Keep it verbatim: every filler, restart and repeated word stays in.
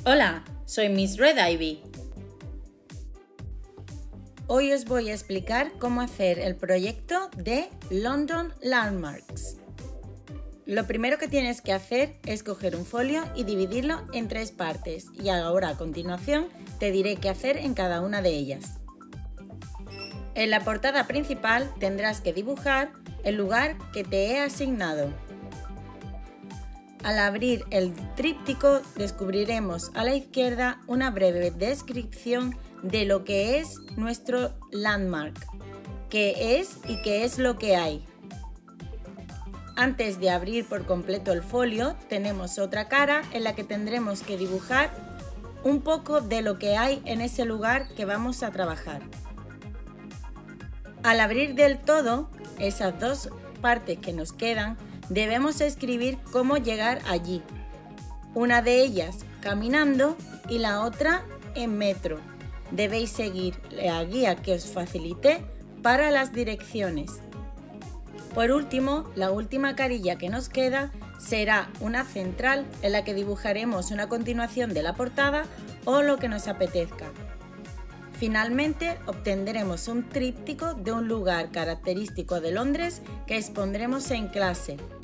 Hola, soy Miss Red Ivy. Hoy os voy a explicar cómo hacer el proyecto de London Landmarks. Lo primero que tienes que hacer es coger un folio y dividirlo en tres partes, y ahora a continuación te diré qué hacer en cada una de ellas. En la portada principal tendrás que dibujar el lugar que te he asignado. Al abrir el tríptico descubriremos a la izquierda una breve descripción de lo que es nuestro landmark, qué es y qué es lo que hay. Antes de abrir por completo el folio tenemos otra cara en la que tendremos que dibujar un poco de lo que hay en ese lugar que vamos a trabajar. Al abrir del todo esas dos partes que nos quedan, debemos escribir cómo llegar allí, una de ellas caminando y la otra en metro. Debéis seguir la guía que os facilité para las direcciones. Por último, la última carilla que nos queda será una central en la que dibujaremos una continuación de la portada o lo que nos apetezca. Finalmente, obtendremos un tríptico de un lugar característico de Londres que expondremos en clase.